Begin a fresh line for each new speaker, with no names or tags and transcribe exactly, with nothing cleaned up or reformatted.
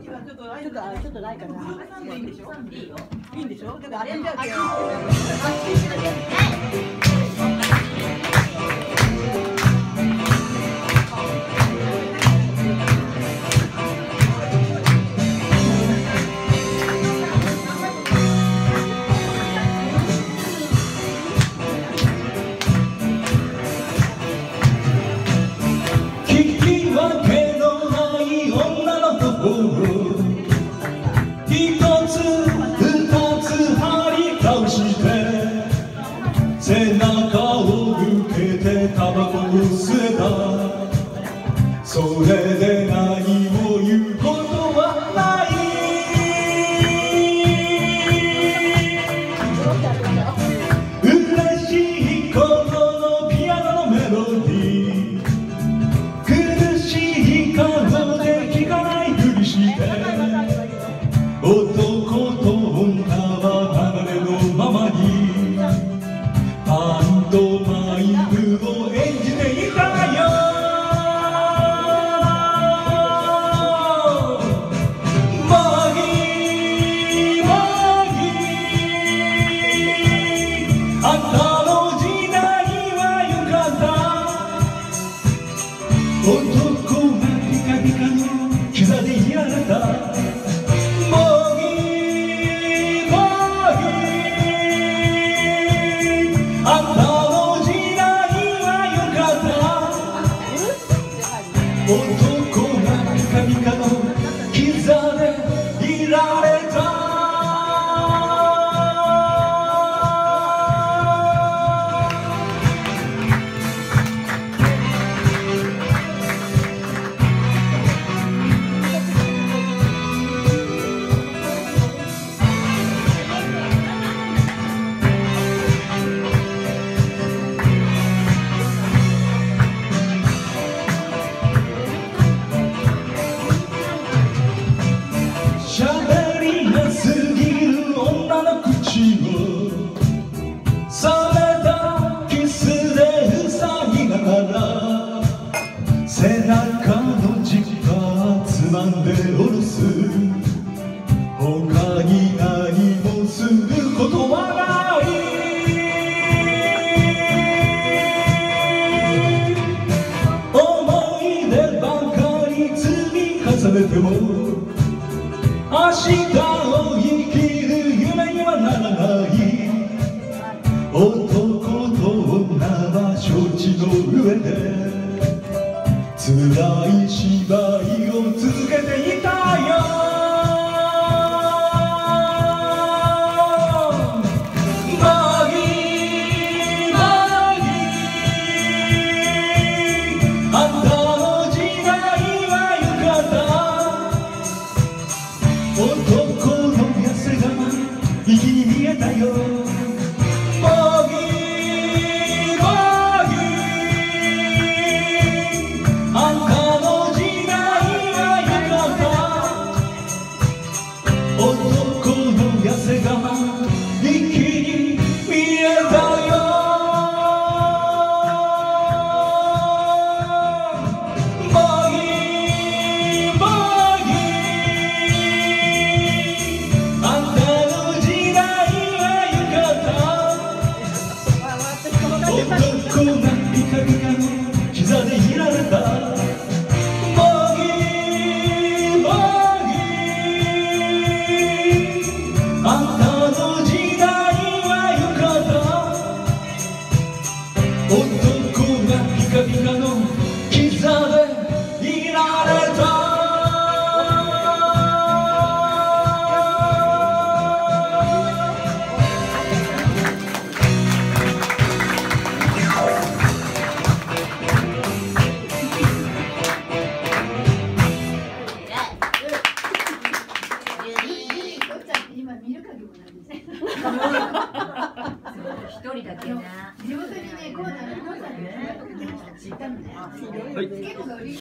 ちょっとちょっとちょっとないかな。いいんでしょ。いいよ。いいんでしょ。だからあれじゃけ。
背中を向けてタバコを吸えた。それで何も言うことはない。嬉しいことのピアノのメロディー、苦しい顔で聴かないふりして男と女は流れのままにパントマイムを演じていたよ。マギーマギー、あんたの時代はよかった。男がピカピカの膝でやられた。あんたの時代はよかった。男がピカピカの膝でいられた。喋りやすぎる女の口を冷めたキスで塞ぎながら、背中のジッパーつまんで下ろす。他に何もすることはない。思い出ばかり積み重ねても明日を生きる夢にはならない。男と女は承知の上で辛い芝居を続けていたよ。マギーマギー、あんたの時代はよかった。男の痩せ我慢息に見えたよ。マギーマギー、あんたの時代はよかった。男の痩せ我慢息に見えたよ。マギーマギー、あんたの時代はよかった。男がピカピカの膝でいられた。マギーマギー、あんたの時代はよかった。男がピカピカの膝でいられた。
一人だけな。地元にね、こうなるのさね、知ったのね。はい。